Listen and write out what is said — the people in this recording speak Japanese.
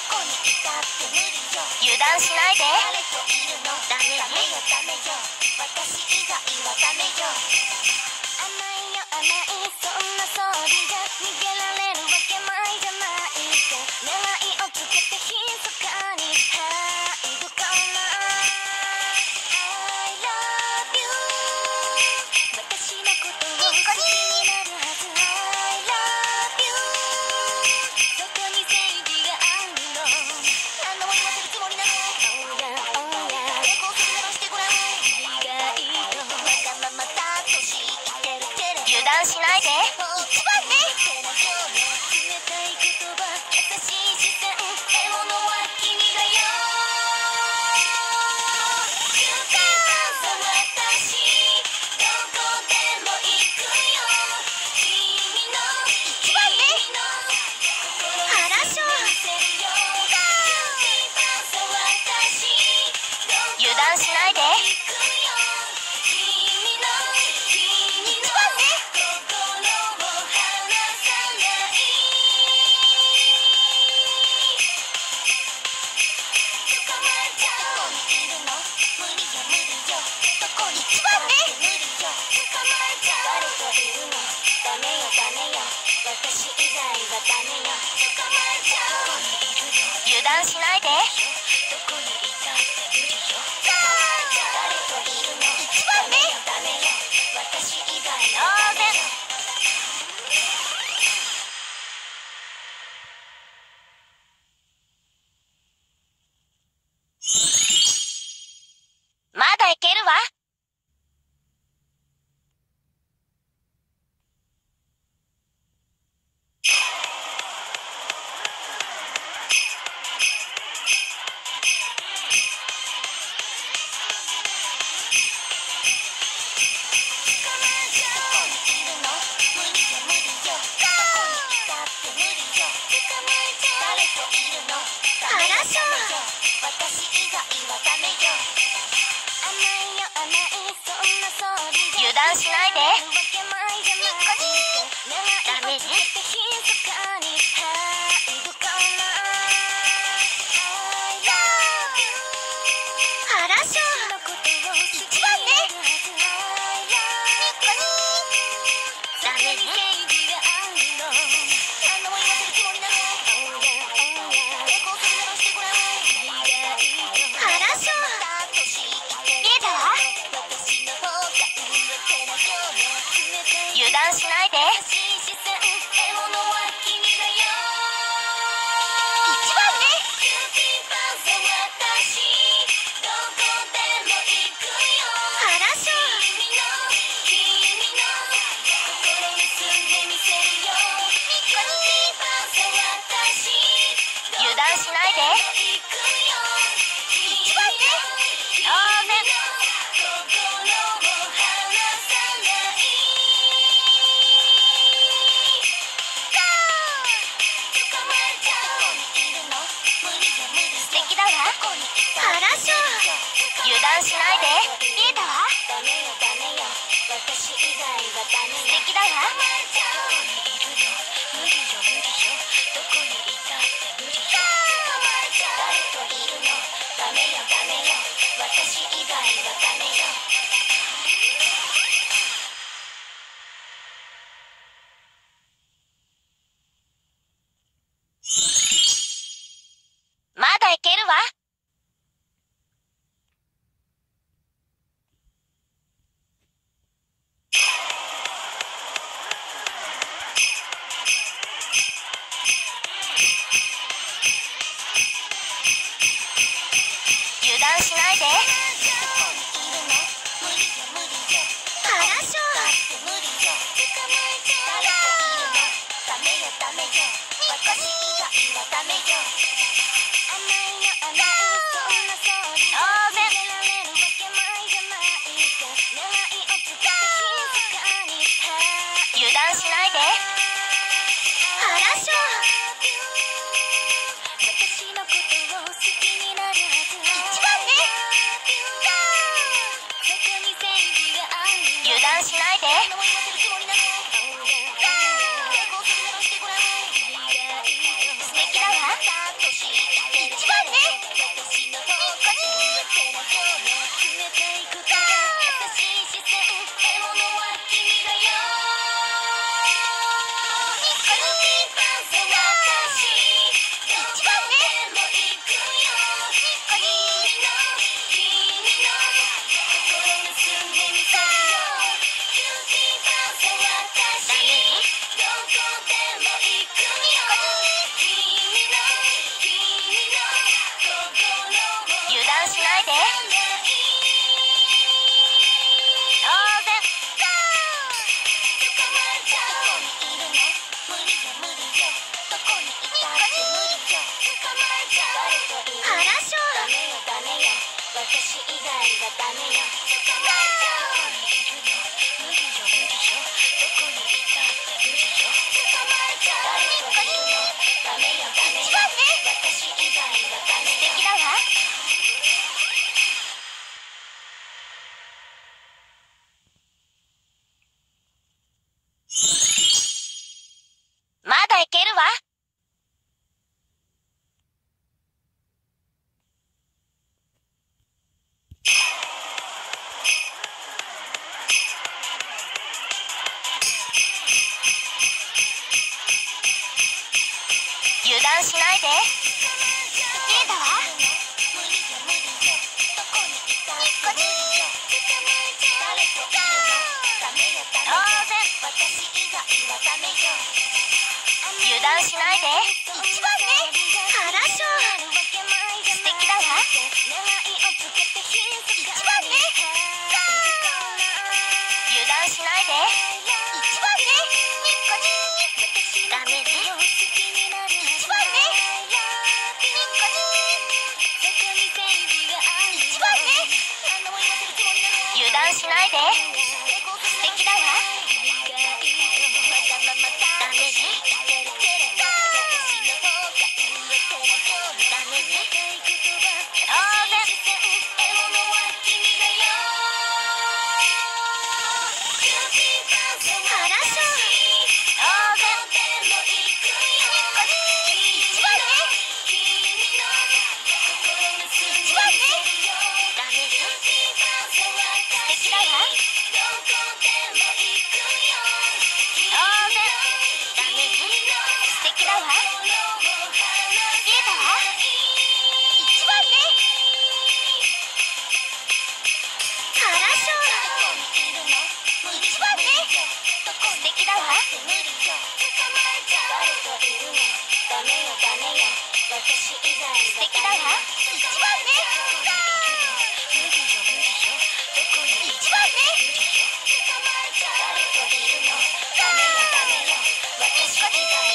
油断しないで。ダメよ。私以外はダメよ。甘いよ甘い、そんな総理じゃ逃げられるわけないじゃないか。狙いをつけて密かに入るかな。 I love you。 私のことを好きになるはず。 I love you。 そこに正義があるの。何度も言わせるつもりなの。 Oh yeah oh yeah。 抵抗するならしてごらん。意外とまたまたと知ってるけれど油断しないで。一番ね。冷たい言葉、優しい視線、獲物は君がよ。キューピーパンサ私どこでも行くよ。君の一番ね。原章油断しないで。油断しないで。一番ね。当然。まだいけるわ。油断しないで。ダメね。原章一番ね。ダメね。原章見えたわ。油断しないで。一番ね。原章油断しないで。一番ね。当然。素敵だわ。原章油断しないで。見えたわ。素敵だわ。まだいけるわ。油断しないで。原章当然。油断しないで。原章一番ね。油断しないで。素敵だわ。 一番ね。私の方が手のような冷たい言葉優しい視線獲物は君だよ。ニコニコ私どこでも行くよ。ニコニコ君の心盗んでみせるよ。キューティーパンサ私どこでも行くよ。油断しないで。当然捕まっちゃう。どこにいるの？無理よ無理よ。どこにいたって無理よ。捕まっちゃう。誰といるの？ダメよダメよ。私以外はダメよ。捕まっちゃう。無理よ無理よ。どこにいたって無理よ。捕まっちゃう。誰といるの？ダメよダメよ。私以外はダメよ。素敵だわ。まだいけるわ。油断しないで。見えたわ。無理よ無理よ。どこにいたって無理よ。誰といるの？ダメよダメよ。当然私以外はダメよ。油断しないで。一番ね。からしょ。素敵だわ。一番ね。油断しないで。一番ね。ニコニー。ダメね。一番ね。ニコニー。一番ね。油断しないで。素敵だわ。ダメね。ダメね。当然獲物は君だよ。からしょ。当然ニコニー。一番ね。一番ね。ダメね。素敵だわ。当然ダメね。素敵だわ。見えたわ。一番ね。からしょ。一番ね。素敵だわ。ダメよダメよ。私以外素敵だわ。一番ね。無理よ無理よ。どこに一番ね。誰といるの？ダメよダメよ。私以外